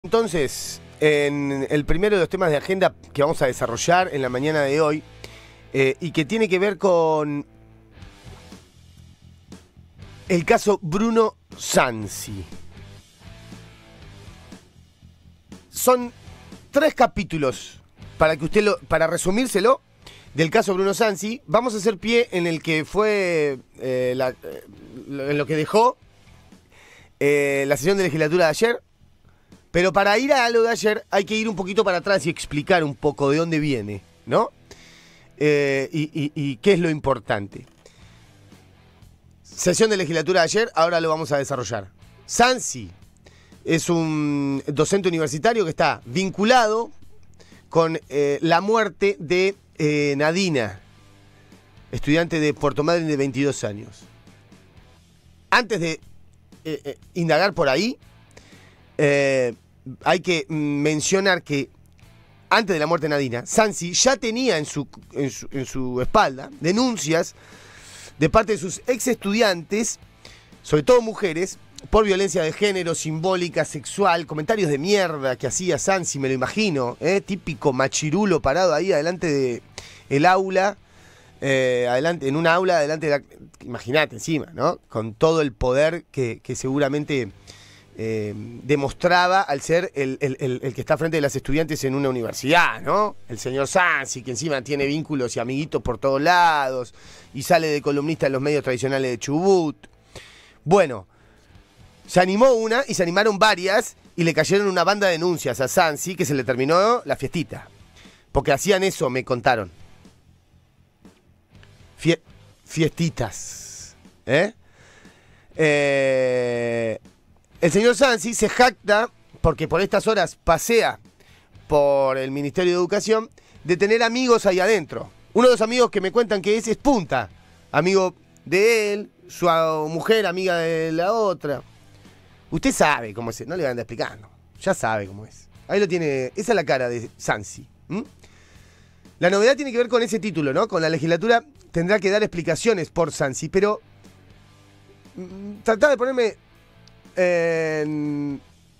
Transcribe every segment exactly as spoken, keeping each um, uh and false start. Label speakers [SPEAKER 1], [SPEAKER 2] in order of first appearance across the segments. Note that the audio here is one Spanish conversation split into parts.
[SPEAKER 1] Entonces, en el primero de los temas de agenda que vamos a desarrollar en la mañana de hoy, eh, y que tiene que ver con el caso Bruno Sansi. Son tres capítulos para que usted lo, para resumírselo del caso Bruno Sansi. Vamos a hacer pie en el que fue eh, la, eh, en lo que dejó eh, la sesión de legislatura de ayer. Pero para ir a lo de ayer hay que ir un poquito para atrás y explicar un poco de dónde viene, ¿no? Eh, y, y, y qué es lo importante. Sesión de legislatura de ayer, ahora lo vamos a desarrollar. Sansi es un docente universitario que está vinculado con eh, la muerte de eh, Nadina, estudiante de Puerto Madryn de veintidós años. Antes de eh, eh, indagar por ahí, Eh, hay que mencionar que antes de la muerte de Nadina, Sansi ya tenía en su, en su, en su espalda denuncias de parte de sus ex estudiantes, sobre todo mujeres, por violencia de género, simbólica, sexual, comentarios de mierda que hacía Sansi, me lo imagino, ¿eh? Típico machirulo parado ahí adelante del aula, eh, adelante, en una aula, adelante de la... Imagínate encima, ¿no? Con todo el poder que, que seguramente... Eh, demostraba al ser el, el, el, el que está frente de las estudiantes en una universidad, ¿no? El señor Sansi, que encima tiene vínculos y amiguitos por todos lados y sale de columnista en los medios tradicionales de Chubut. Bueno, se animó una y se animaron varias y le cayeron una banda de denuncias a Sansi que se le terminó la fiestita. Porque hacían eso, me contaron. Fie fiestitas. ¿Eh? Eh... El señor Sansi se jacta, porque por estas horas pasea por el Ministerio de Educación, de tener amigos ahí adentro. Uno de los amigos que me cuentan que es, es Punta, amigo de él, su mujer amiga de la otra. Usted sabe cómo es, no le van a andar explicando, ya sabe cómo es. Ahí lo tiene, esa es la cara de Sansi. ¿Mm? La novedad tiene que ver con ese título, ¿no? Con la legislatura tendrá que dar explicaciones por Sansi, pero mm, tratá de ponerme... En,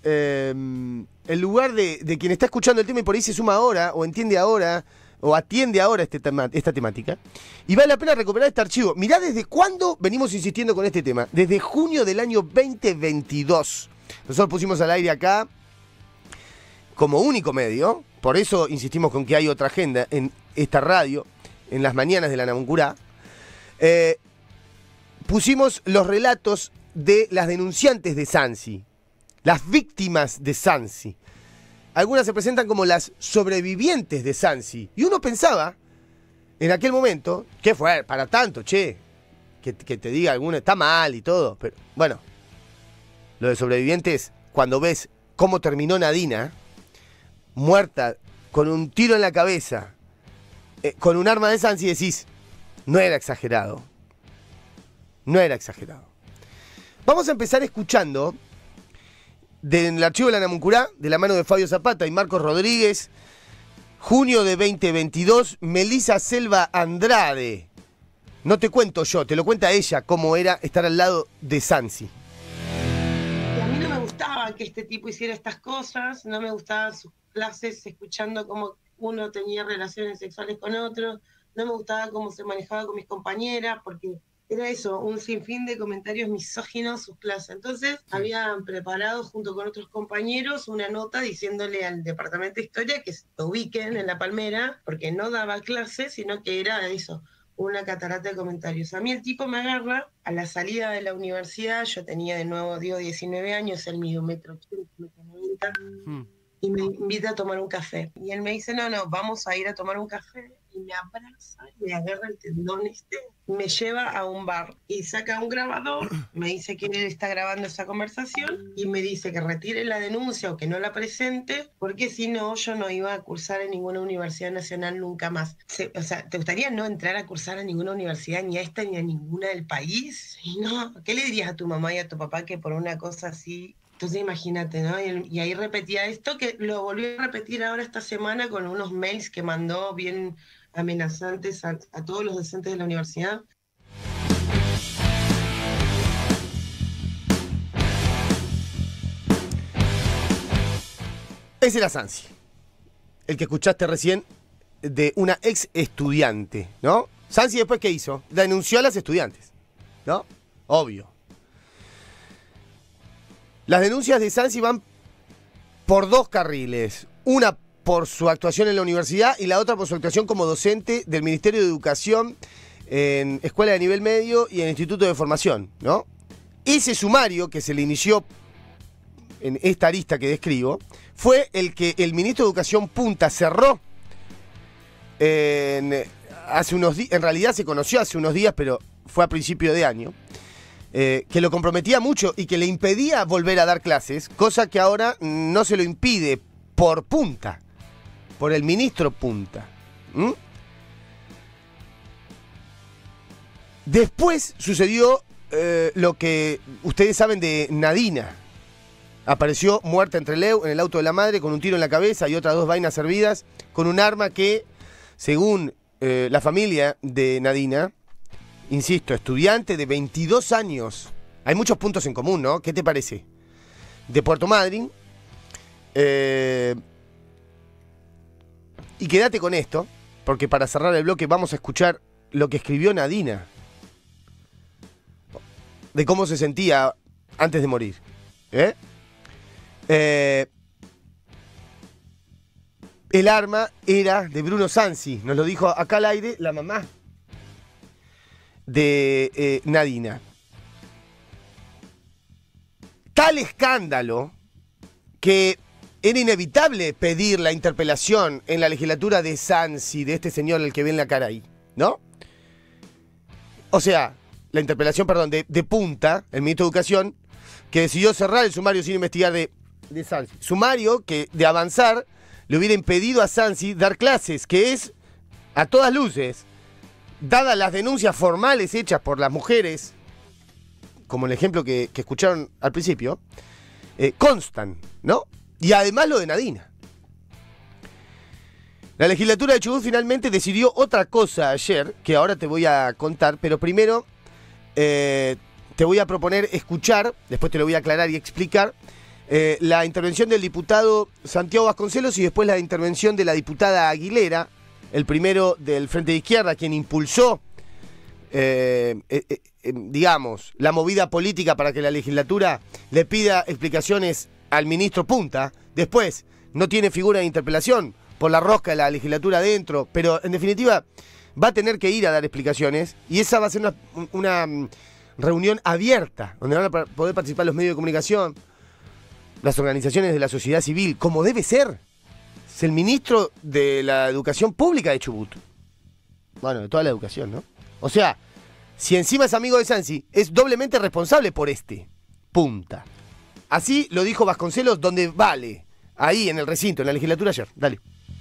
[SPEAKER 1] en el lugar de, de quien está escuchando el tema y por ahí se suma ahora, o entiende ahora, o atiende ahora este tema, esta temática. Y vale la pena recuperar este archivo. Mirá desde cuándo venimos insistiendo con este tema. Desde junio del año veinte veintidós. Nosotros pusimos al aire acá como único medio. Por eso insistimos con que hay otra agenda en esta radio, en las mañanas de la Namuncurá. Eh, pusimos los relatos de las denunciantes de Sansi, las víctimas de Sansi. Algunas se presentan como las sobrevivientes de Sansi. Y uno pensaba, en aquel momento, ¿qué fue? Para tanto, che, que, que te diga alguno, está mal y todo. Pero bueno, lo de sobrevivientes, cuando ves cómo terminó Nadina, muerta, con un tiro en la cabeza, eh, con un arma de Sansi, decís, no era exagerado. No era exagerado. Vamos a empezar escuchando del archivo de la Namuncurá, de la mano de Fabio Zapata y Marcos Rodríguez, junio de veinte veintidós, Melissa Selva Andrade. No te cuento yo, te lo cuenta ella, cómo era estar al lado de Sansi.
[SPEAKER 2] Y a mí no me gustaba que este tipo hiciera estas cosas, no me gustaban sus clases escuchando cómo uno tenía relaciones sexuales con otro, no me gustaba cómo se manejaba con mis compañeras, porque... era eso, un sinfín de comentarios misóginos sus clases. Entonces, sí, habían preparado junto con otros compañeros una nota diciéndole al departamento de historia que se ubiquen en La Palmera, porque no daba clases, sino que era eso, una catarata de comentarios. A mí el tipo me agarra a la salida de la universidad, yo tenía de nuevo, digo, diecinueve años, él midió un metro ochenta, un metro noventa, hmm. y me invita a tomar un café. Y él me dice, no, no, vamos a ir a tomar un café. Y me abraza, y me agarra el tendón este, me lleva a un bar y saca un grabador, me dice que él está grabando esa conversación y me dice que retire la denuncia o que no la presente, porque si no, yo no iba a cursar en ninguna universidad nacional nunca más. Se, o sea, ¿te gustaría no entrar a cursar a ninguna universidad, ni a esta ni a ninguna del país? Y no, ¿qué le dirías a tu mamá y a tu papá que por una cosa así... Entonces imagínate, ¿no? Y, y ahí repetía esto, que lo volvió a repetir ahora esta semana con unos mails que mandó bien amenazantes a, a todos los docentes de la universidad.
[SPEAKER 1] Ese era Sansi, el que escuchaste recién de una ex estudiante, ¿no? Sansi después, ¿qué hizo? Denunció a las estudiantes, ¿no? Obvio. Las denuncias de Sansi van por dos carriles. Una por su actuación en la universidad y la otra por su actuación como docente del Ministerio de Educación en escuela de nivel medio y en instituto de formación, ¿no? Ese sumario que se le inició en esta arista que describo fue el que el ministro de Educación Punta cerró en, hace unos días. En realidad se conoció hace unos días, pero fue a principio de año. Eh, que lo comprometía mucho y que le impedía volver a dar clases, cosa que ahora no se lo impide por Punta, por el ministro Punta. ¿Mm? Después sucedió eh, lo que ustedes saben de Nadina. Apareció muerta entre Leu en el auto de la madre con un tiro en la cabeza y otras dos vainas servidas con un arma que, según eh, la familia de Nadina, insisto, estudiante de veintidós años. Hay muchos puntos en común, ¿no? ¿Qué te parece? De Puerto Madryn. Eh, y quédate con esto, porque para cerrar el bloque vamos a escuchar lo que escribió Nadina. De cómo se sentía antes de morir. ¿Eh? Eh, el arma era de Bruno Sansi. Nos lo dijo acá al aire la mamá de eh, Nadina. Tal escándalo que era inevitable pedir la interpelación en la legislatura de Sansi, de este señor el que ven la cara ahí, ¿no? O sea, la interpelación, perdón, de, de Punta, el ministro de Educación, que decidió cerrar el sumario sin investigar de, de Sansi. Sumario que, de avanzar, le hubiera impedido a Sansi dar clases, que es, a todas luces, dadas las denuncias formales hechas por las mujeres, como el ejemplo que, que escucharon al principio, eh, constan, ¿no? Y además lo de Nadina. La legislatura de Chubut finalmente decidió otra cosa ayer, que ahora te voy a contar, pero primero eh, te voy a proponer escuchar, después te lo voy a aclarar y explicar, eh, la intervención del diputado Santiago Vasconcelos y después la intervención de la diputada Aguilera, el primero del Frente de Izquierda, quien impulsó, eh, eh, eh, digamos, la movida política para que la legislatura le pida explicaciones al ministro Punta. Después, no tiene figura de interpelación por la rosca de la legislatura adentro, pero en definitiva va a tener que ir a dar explicaciones y esa va a ser una, una reunión abierta, donde van a poder participar los medios de comunicación, las organizaciones de la sociedad civil, como debe ser. Es el ministro de la Educación Pública de Chubut. Bueno, de toda la educación, ¿no? O sea, si encima es amigo de Sansi, es doblemente responsable por este Punta. Así lo dijo Vasconcelos, donde vale, ahí en el recinto, en la legislatura ayer. Dale.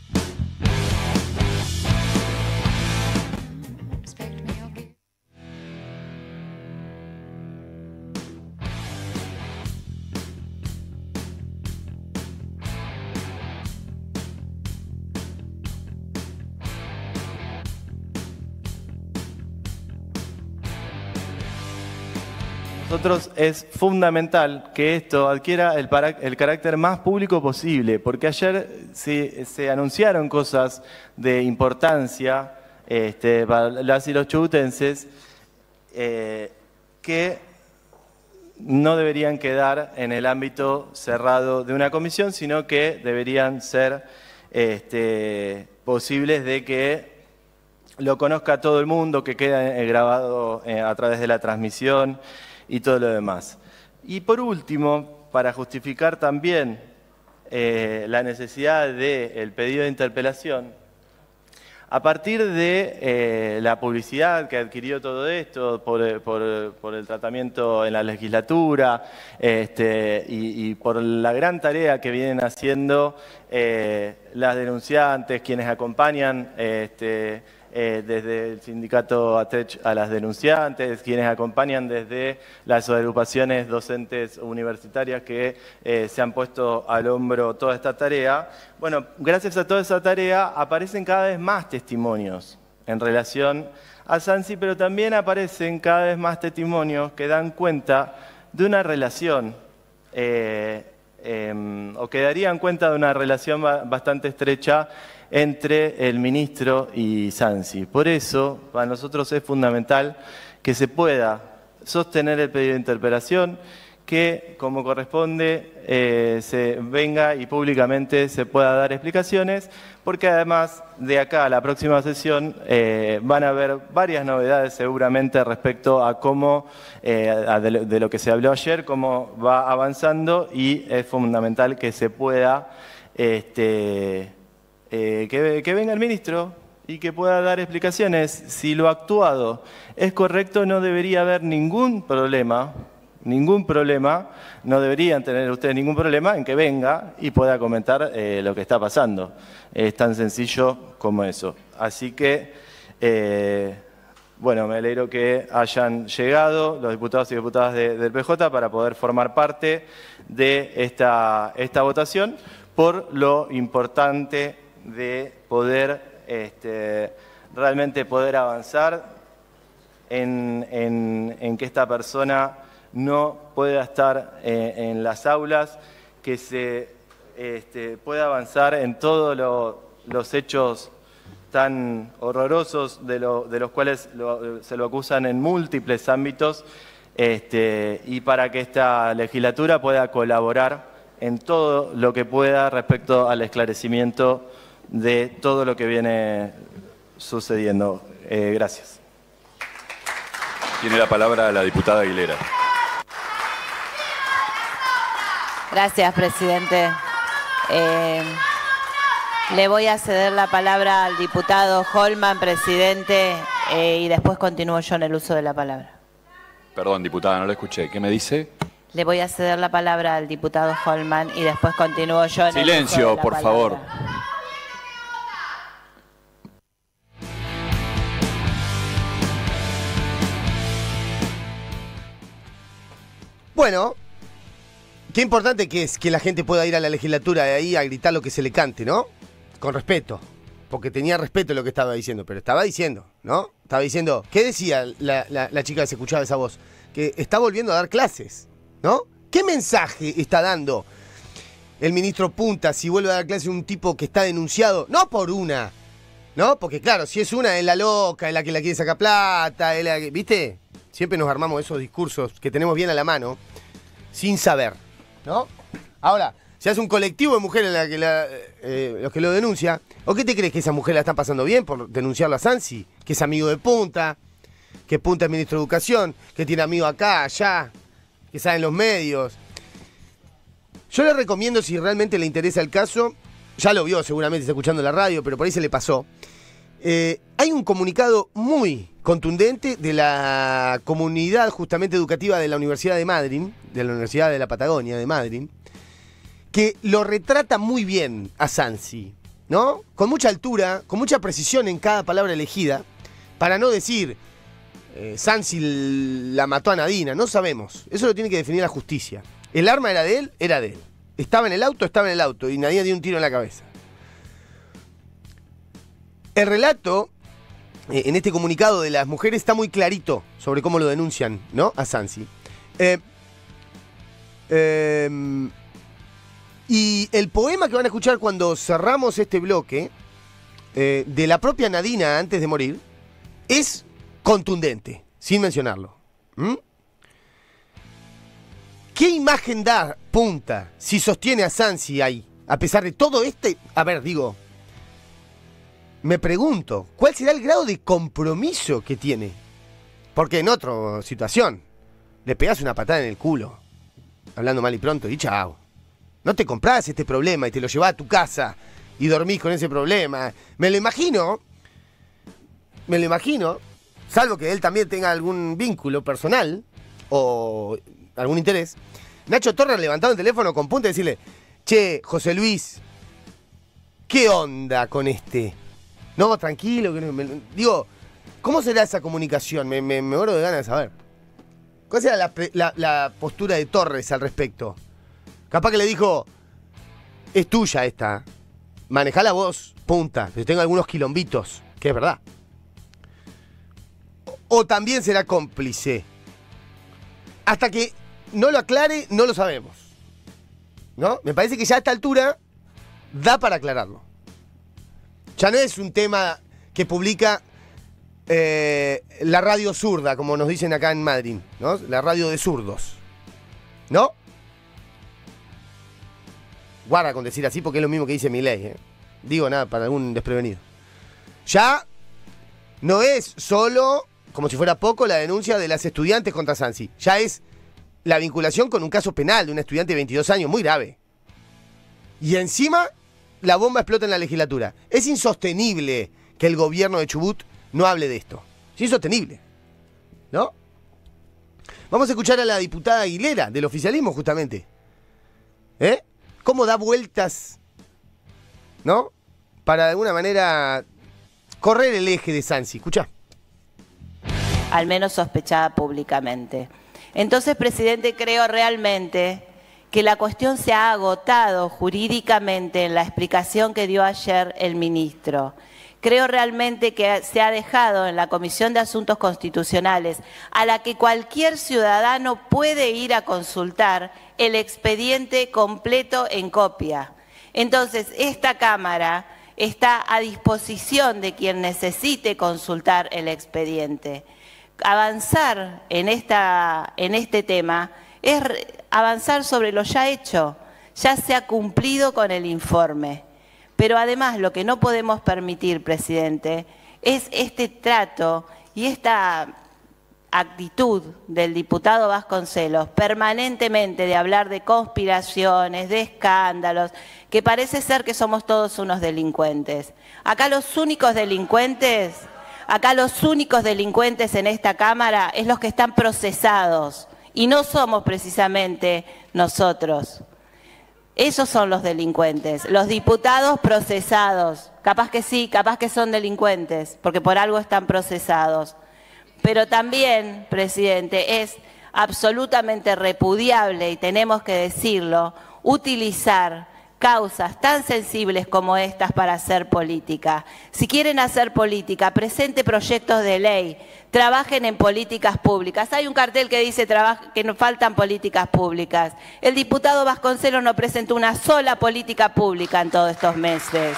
[SPEAKER 3] Nosotros es fundamental que esto adquiera el, para, el carácter más público posible, porque ayer se, se anunciaron cosas de importancia este, para las y los chubutenses eh, que no deberían quedar en el ámbito cerrado de una comisión, sino que deberían ser este, posibles de que lo conozca todo el mundo, que quede grabado eh, a través de la transmisión y todo lo demás. Y por último, para justificar también eh, la necesidad del pedido de interpelación, a partir de eh, la publicidad que adquirió todo esto por, por, por el tratamiento en la legislatura este, y, y por la gran tarea que vienen haciendo eh, las denunciantes, quienes acompañan este, eh, desde el sindicato ATECH a las denunciantes, quienes acompañan desde las agrupaciones docentes universitarias que eh, se han puesto al hombro toda esta tarea. Bueno, gracias a toda esa tarea aparecen cada vez más testimonios en relación a Sansi, pero también aparecen cada vez más testimonios que dan cuenta de una relación eh, eh, o que darían cuenta de una relación ba- bastante estrecha entre el ministro y Sansi. Por eso, para nosotros es fundamental que se pueda sostener el pedido de interpelación, que como corresponde eh, se venga y públicamente se pueda dar explicaciones, porque además de acá a la próxima sesión eh, van a haber varias novedades seguramente respecto a cómo, eh, a de, lo, de lo que se habló ayer, cómo va avanzando, y es fundamental que se pueda, este, eh, que, que venga el ministro y que pueda dar explicaciones. Si lo actuado es correcto, no debería haber ningún problema. Ningún problema, no deberían tener ustedes ningún problema en que venga y pueda comentar eh, lo que está pasando. Es tan sencillo como eso. Así que, eh, bueno, me alegro que hayan llegado los diputados y diputadas de, del P J para poder formar parte de esta, esta votación, por lo importante de poder, este, realmente poder avanzar en, en, en que esta persona no pueda estar eh, en las aulas, que se este, pueda avanzar en todos lo, los hechos tan horrorosos de, lo, de los cuales lo, se lo acusan en múltiples ámbitos, este, y para que esta legislatura pueda colaborar en todo lo que pueda respecto al esclarecimiento de todo lo que viene sucediendo. Eh, gracias.
[SPEAKER 4] Tiene la palabra la diputada Aguilera.
[SPEAKER 5] Gracias, presidente. Eh, le voy a ceder la palabra al diputado Holman, presidente, eh, y después continúo yo en el uso de la palabra.
[SPEAKER 4] Perdón, diputada, no la escuché. ¿Qué me dice?
[SPEAKER 5] Le voy a ceder la palabra al diputado Holman y después continúo yo en
[SPEAKER 4] Silencio,
[SPEAKER 5] el uso de la
[SPEAKER 4] por
[SPEAKER 5] palabra.
[SPEAKER 4] favor.
[SPEAKER 1] Bueno, qué importante que es que la gente pueda ir a la legislatura de ahí a gritar lo que se le cante, ¿no? Con respeto. Porque tenía respeto en lo que estaba diciendo, pero estaba diciendo, ¿no? Estaba diciendo, ¿qué decía la, la, la chica que se escuchaba esa voz? Que está volviendo a dar clases, ¿no? ¿Qué mensaje está dando el ministro Punta si vuelve a dar clases un tipo que está denunciado? No por una, ¿no? Porque claro, si es una, es la loca, es la que la quiere sacar plata, es la que, ¿viste? Siempre nos armamos esos discursos que tenemos bien a la mano, sin saber, ¿no? Ahora, si hace un colectivo de mujeres la que la, eh, los que lo denuncia, ¿o qué te crees que esa mujer la están pasando bien por denunciarlo a Sansi? Que es amigo de Punta, que Punta es ministro de Educación, que tiene amigos acá, allá, que saben los medios. Yo le recomiendo, si realmente le interesa el caso, ya lo vio seguramente, está escuchando la radio, pero por ahí se le pasó. Eh, hay un comunicado muy contundente de la comunidad justamente educativa de la Universidad de Madrid, de la Universidad de la Patagonia de Madrid, que lo retrata muy bien a Sansi, ¿no? Con mucha altura, con mucha precisión en cada palabra elegida, para no decir eh, Sansi la mató a Nadina, no sabemos, eso lo tiene que definir la justicia. El arma era de él, era de él. Estaba en el auto, estaba en el auto, y Nadina dio un tiro en la cabeza. El relato, eh, en este comunicado de las mujeres, está muy clarito sobre cómo lo denuncian, ¿no? A Sansi. Eh, eh, y el poema que van a escuchar cuando cerramos este bloque, eh, de la propia Nadina antes de morir, es contundente, sin mencionarlo. ¿Mm? ¿Qué imagen da Punta si sostiene a Sansi ahí? A pesar de todo este... A ver, digo... Me pregunto, ¿cuál será el grado de compromiso que tiene? Porque en otra situación, le pegás una patada en el culo, hablando mal y pronto, y chao. No te comprás este problema y te lo llevás a tu casa y dormís con ese problema. Me lo imagino, me lo imagino, salvo que él también tenga algún vínculo personal o algún interés. Nacho Torres levantado el teléfono con Punta y decirle, che, José Luis, ¿qué onda con este? No, tranquilo. Que no, me, digo, ¿cómo será esa comunicación? Me, me, me muero de ganas de saber. ¿Cuál será la, la, la postura de Torres al respecto? Capaz que le dijo, es tuya esta, manejala vos, Punta, pero tengo algunos quilombitos, que es verdad. O, o también será cómplice. Hasta que no lo aclare, no lo sabemos. ¿no? Me parece que ya a esta altura da para aclararlo. Ya no es un tema que publica eh, la radio zurda, como nos dicen acá en Madrid, ¿no? La radio de zurdos, ¿no? Guarda con decir así porque es lo mismo que dice Milei, ¿eh? Digo nada, para algún desprevenido. Ya no es solo, como si fuera poco, la denuncia de las estudiantes contra Sansi. Ya es la vinculación con un caso penal de un estudiante de veintidós años, muy grave. Y encima, la bomba explota en la legislatura. Es insostenible que el gobierno de Chubut no hable de esto. Es insostenible, ¿no? Vamos a escuchar a la diputada Aguilera, del oficialismo, justamente. ¿Eh? Cómo da vueltas, ¿no? Para de alguna manera correr el eje de Sansi. Escuchá.
[SPEAKER 5] Al menos sospechada públicamente. Entonces, presidente, creo realmente que la cuestión se ha agotado jurídicamente en la explicación que dio ayer el ministro. Creo realmente que se ha dejado en la Comisión de Asuntos Constitucionales, a la que cualquier ciudadano puede ir a consultar, el expediente completo en copia. Entonces, esta Cámara está a disposición de quien necesite consultar el expediente. Avanzar en, esta, en este tema es avanzar sobre lo ya hecho. Ya se ha cumplido con el informe. Pero además lo que no podemos permitir, presidente, es este trato y esta actitud del diputado Vasconcelos permanentemente de hablar de conspiraciones, de escándalos, que parece ser que somos todos unos delincuentes. Acá los únicos delincuentes, acá los únicos delincuentes en esta Cámara es los que están procesados y no somos precisamente nosotros. Esos son los delincuentes, los diputados procesados. Capaz que sí, capaz que son delincuentes, porque por algo están procesados. Pero también, presidente, es absolutamente repudiable, y tenemos que decirlo, utilizar causas tan sensibles como estas para hacer política. Si quieren hacer política, presente proyectos de ley, trabajen en políticas públicas. Hay un cartel que dice que nos faltan políticas públicas. El diputado Vasconcelos no presentó una sola política pública en todos estos meses.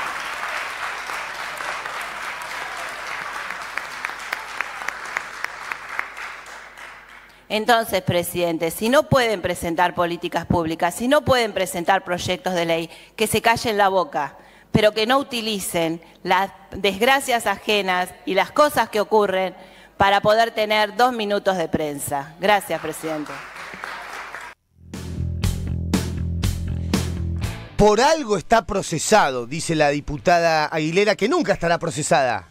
[SPEAKER 5] Entonces, presidente, si no pueden presentar políticas públicas, si no pueden presentar proyectos de ley, que se callen la boca, pero que no utilicen las desgracias ajenas y las cosas que ocurren para poder tener dos minutos de prensa. Gracias, presidente.
[SPEAKER 1] Por algo está procesado, dice la diputada Aguilera, que nunca estará procesada.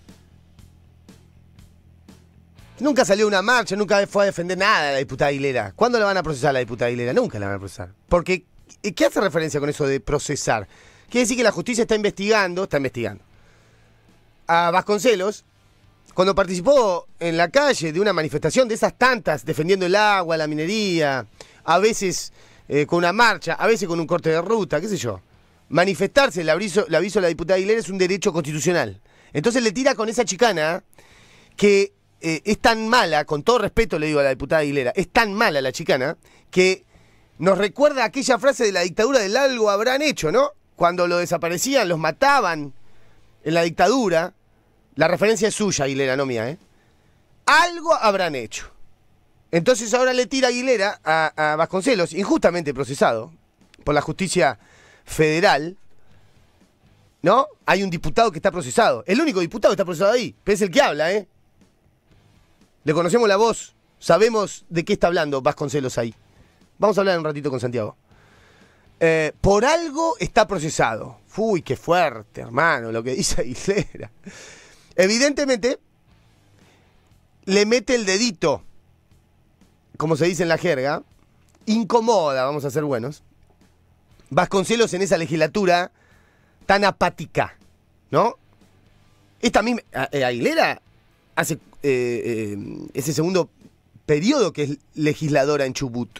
[SPEAKER 1] Nunca salió a una marcha, nunca fue a defender nada la diputada Aguilera. ¿Cuándo la van a procesar a la diputada Aguilera? Nunca la van a procesar. Porque, ¿qué hace referencia con eso de procesar? Quiere decir que la justicia está investigando, está investigando a Vasconcelos cuando participó en la calle de una manifestación de esas tantas, defendiendo el agua, la minería, a veces eh, con una marcha, a veces con un corte de ruta, qué sé yo. Manifestarse, le aviso, le aviso a la diputada Aguilera, es un derecho constitucional. Entonces le tira con esa chicana que eh, es tan mala, con todo respeto le digo a la diputada Aguilera, es tan mala la chicana que nos recuerda aquella frase de la dictadura del algo habrán hecho, ¿no? Cuando lo desaparecían, los mataban en la dictadura. La referencia es suya, Aguilera, no mía, ¿eh? Algo habrán hecho. Entonces ahora le tira Aguilera a, a Vasconcelos, injustamente procesado por la justicia federal, ¿no? Hay un diputado que está procesado. El único diputado que está procesado ahí, pero es el que habla, ¿eh? Le conocemos la voz, sabemos de qué está hablando Vasconcelos ahí. Vamos a hablar un ratito con Santiago. Eh, por algo está procesado. Uy, qué fuerte, hermano, lo que dice Aguilera. Evidentemente, le mete el dedito, como se dice en la jerga, incomoda, vamos a ser buenos, Vasconcelos en esa legislatura tan apática, ¿no? Esta misma, eh, Aguilera hace eh, eh, ese segundo periodo que es legisladora en Chubut,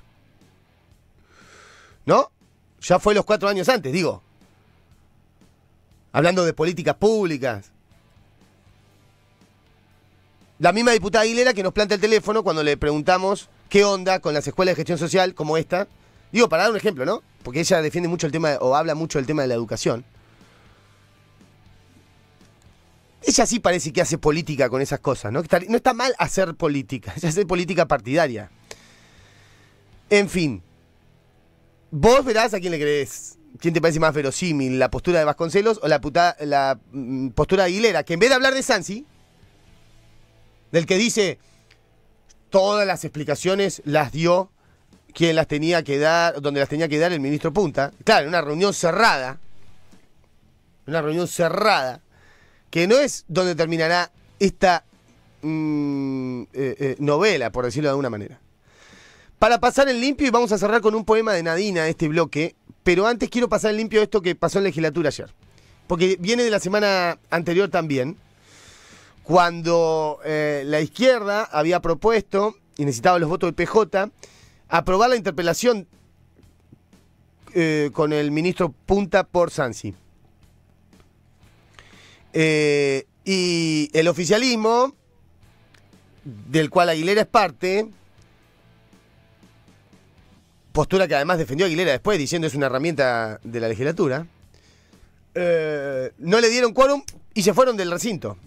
[SPEAKER 1] ¿no? Ya fue los cuatro años antes, digo. Hablando de políticas públicas. La misma diputada Aguilera que nos planta el teléfono cuando le preguntamos qué onda con las escuelas de gestión social como esta. Digo, para dar un ejemplo, ¿no? Porque ella defiende mucho el tema, de, o habla mucho del tema de la educación. Ella sí parece que hace política con esas cosas, ¿no? No está mal hacer política, ella hace política partidaria. En fin, vos verás a quién le crees. ¿Quién te parece más verosímil, la postura de Vasconcelos o la, puta, la mm, postura de Aguilera? Que en vez de hablar de Sansi, del que dice todas las explicaciones las dio quien las tenía que dar, donde las tenía que dar el ministro Punta. Claro, en una reunión cerrada, una reunión cerrada, que no es donde terminará esta mmm, eh, eh, novela, por decirlo de alguna manera. Para pasar en limpio, y vamos a cerrar con un poema de Nadina este bloque, pero antes quiero pasar en limpio esto que pasó en legislatura ayer. Porque viene de la semana anterior también, cuando eh, la izquierda había propuesto, y necesitaba los votos del P J, aprobar la interpelación eh, con el ministro Punta por Sansi. Eh, y el oficialismo, del cual Aguilera es parte, postura que además defendió Aguilera después, diciendo es una herramienta de la legislatura, eh, no le dieron quórum y se fueron del recinto.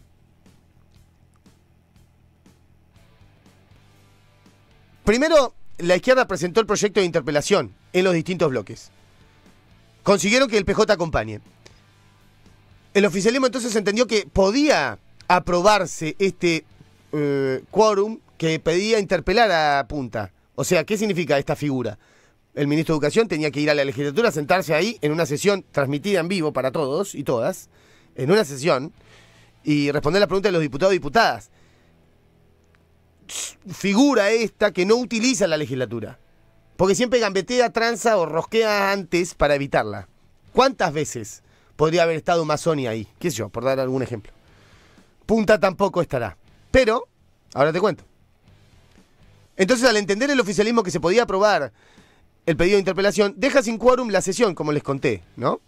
[SPEAKER 1] Primero, la izquierda presentó el proyecto de interpelación en los distintos bloques. Consiguieron que el P J acompañe. El oficialismo entonces entendió que podía aprobarse este eh, quórum que pedía interpelar a Punta. O sea, ¿qué significa esta figura? El ministro de Educación tenía que ir a la legislatura, sentarse ahí en una sesión transmitida en vivo para todos y todas, en una sesión, y responder la pregunta de los diputados y diputadas. Figura esta que no utiliza la legislatura, porque siempre gambetea, tranza o rosquea antes para evitarla. ¿Cuántas veces podría haber estado Mazzoni ahí? ¿Qué sé yo? Por dar algún ejemplo. Punta tampoco estará. Pero, ahora te cuento. Entonces, al entender el oficialismo que se podía aprobar el pedido de interpelación, deja sin quórum la sesión, como les conté, ¿no?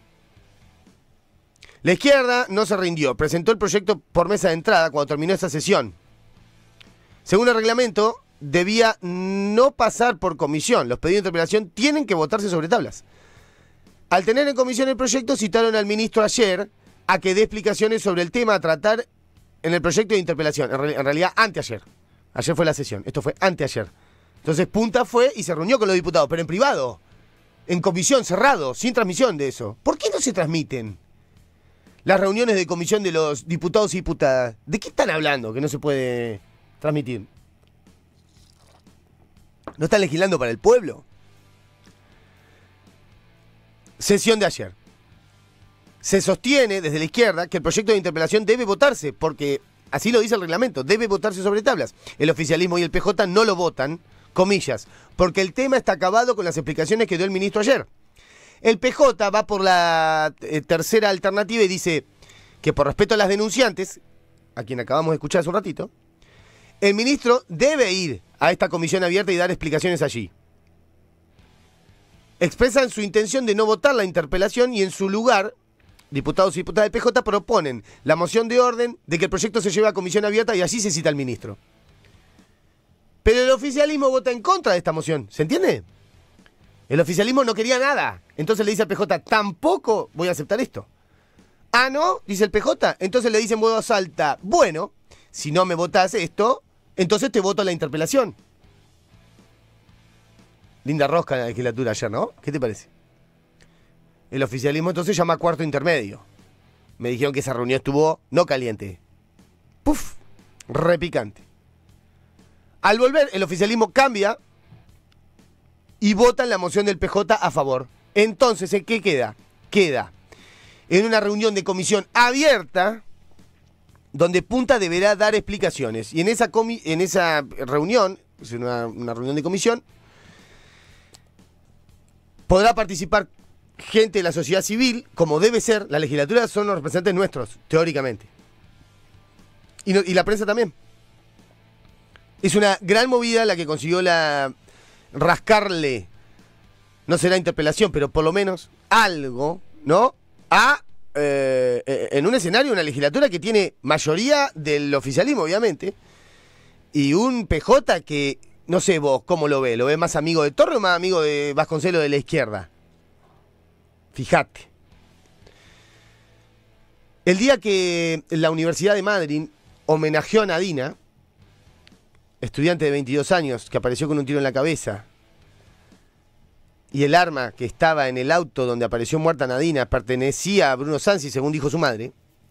[SPEAKER 1] La izquierda no se rindió, presentó el proyecto por mesa de entrada cuando terminó esa sesión. Según el reglamento, debía no pasar por comisión. Los pedidos de interpelación tienen que votarse sobre tablas. Al tener en comisión el proyecto, citaron al ministro ayer a que dé explicaciones sobre el tema a tratar en el proyecto de interpelación. En, re en realidad, anteayer. Ayer fue la sesión. Esto fue anteayer. Entonces, Punta fue y se reunió con los diputados, pero en privado. En comisión, cerrado, sin transmisión de eso. ¿Por qué no se transmiten las reuniones de comisión de los diputados y diputadas? ¿De qué están hablando que no se puede transmitir? ¿No están legislando para el pueblo? Sesión de ayer. Se sostiene desde la izquierda que el proyecto de interpelación debe votarse, porque así lo dice el reglamento, debe votarse sobre tablas. El oficialismo y el P J no lo votan, comillas, porque el tema está acabado con las explicaciones que dio el ministro ayer. El P J va por la eh, tercera alternativa y dice que por respeto a las denunciantes, a quien acabamos de escuchar hace un ratito, el ministro debe ir a esta comisión abierta y dar explicaciones allí. Expresan su intención de no votar la interpelación y en su lugar, diputados y diputadas del P J proponen la moción de orden de que el proyecto se lleve a comisión abierta y así se cita al ministro. Pero el oficialismo vota en contra de esta moción, ¿se entiende? El oficialismo no quería nada, entonces le dice al P J, tampoco voy a aceptar esto. Ah, ¿no? Dice el P J, entonces le dice en voz alta, bueno, si no me votás esto, entonces te voto la interpelación. Linda rosca en la legislatura ayer, ¿no? ¿Qué te parece? El oficialismo entonces llama a cuarto intermedio. Me dijeron que esa reunión estuvo no caliente. Puf, repicante. Al volver, el oficialismo cambia y vota en la moción del P J a favor. Entonces, ¿en qué queda? Queda en una reunión de comisión abierta donde Punta deberá dar explicaciones. Y en esa, comi en esa reunión, es una, una reunión de comisión, podrá participar gente de la sociedad civil, como debe ser. La legislatura son los representantes nuestros, teóricamente. Y, no, y la prensa también. Es una gran movida la que consiguió la rascarle, no será interpelación, pero por lo menos algo, ¿no? A, eh, en un escenario, una legislatura que tiene mayoría del oficialismo, obviamente, y un P J que no sé vos, ¿cómo lo ves? ¿Lo ves más amigo de Torre o más amigo de Vasconcelos de la izquierda? Fíjate. El día que la Universidad de Madrid homenajeó a Nadina, estudiante de veintidós años que apareció con un tiro en la cabeza, y el arma que estaba en el auto donde apareció muerta Nadina pertenecía a Bruno Sansi, según dijo su madre.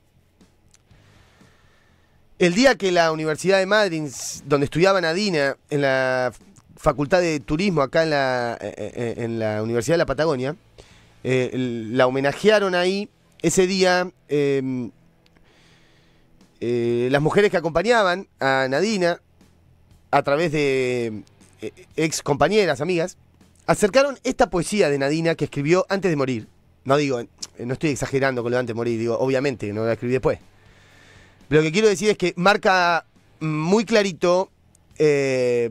[SPEAKER 1] El día que la Universidad de Madrid, donde estudiaba Nadina, en la Facultad de Turismo, acá en la, en la Universidad de la Patagonia, eh, la homenajearon ahí. Ese día, eh, eh, las mujeres que acompañaban a Nadina, a través de eh, ex compañeras, amigas, acercaron esta poesía de Nadina que escribió antes de morir. No digo, no estoy exagerando con lo de antes de morir, digo, obviamente, no la escribí después. Lo que quiero decir es que marca muy clarito eh,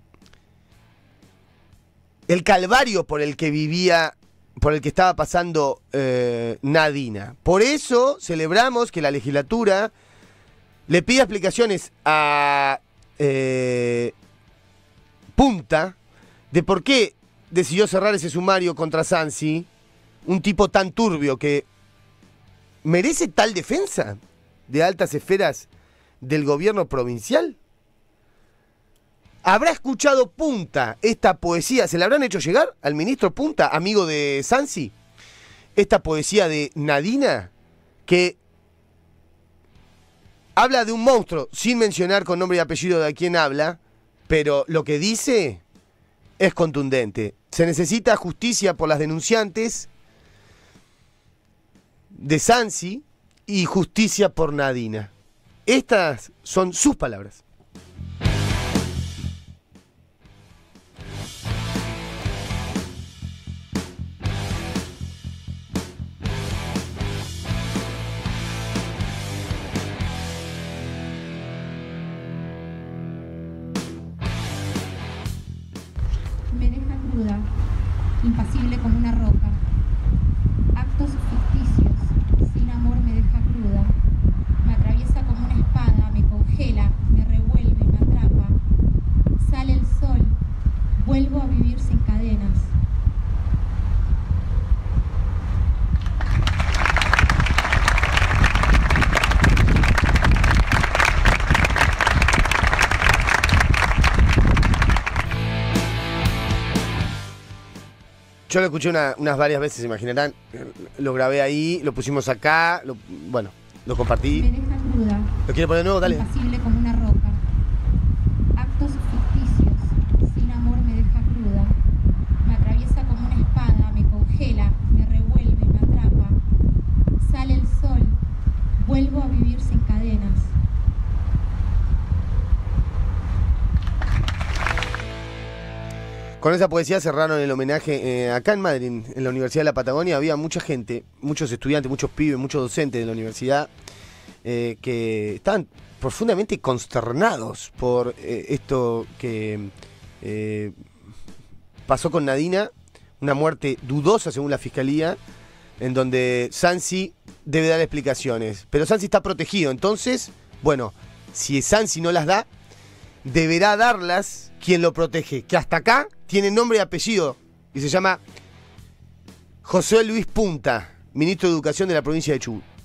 [SPEAKER 1] el calvario por el que vivía, por el que estaba pasando eh, Nadina. Por eso celebramos que la legislatura le pida explicaciones a eh, Punta de por qué decidió cerrar ese sumario contra Sansi, un tipo tan turbio que merece tal defensa de altas esferas del gobierno provincial. ¿Habrá escuchado Punta esta poesía? ¿Se la habrán hecho llegar al ministro Punta, amigo de Sansi? Esta poesía de Nadina, que habla de un monstruo, sin mencionar con nombre y apellido de a quién habla, pero lo que dice es contundente. Se necesita justicia por las denunciantes de Sansi y justicia por Nadina. Estas son sus palabras.
[SPEAKER 6] Me deja cruda, impasible como una roca. Actos ficticios, sin amor me deja cruda. Me atraviesa como una espada, me congela, me revuelve, me atrapa. Sale el sol, vuelvo a vivir sin cadenas.
[SPEAKER 1] Yo lo escuché una, unas varias veces, se imaginarán. Lo grabé ahí, lo pusimos acá, lo, bueno, lo compartí.
[SPEAKER 6] Me deja cruda.
[SPEAKER 1] ¿Lo quiere poner de nuevo? Dale.
[SPEAKER 6] Impasible como una roca. Actos ficticios, sin amor me deja cruda. Me atraviesa como una espada, me congela, me revuelve, me atrapa. Sale el sol, vuelvo a vivir sin cadenas.
[SPEAKER 1] Con esa poesía cerraron el homenaje eh, acá en Madrid, en la Universidad de la Patagonia. Había mucha gente, muchos estudiantes, muchos pibes, muchos docentes de la universidad eh, que estaban profundamente consternados por eh, esto que eh, pasó con Nadina, una muerte dudosa según la fiscalía, en donde Sansi debe dar explicaciones. Pero Sansi está protegido, entonces, bueno, si Sansi no las da, deberá darlas quien lo protege, que hasta acá tiene nombre y apellido y se llama José Luis Punta, ministro de Educación de la provincia de Chubut.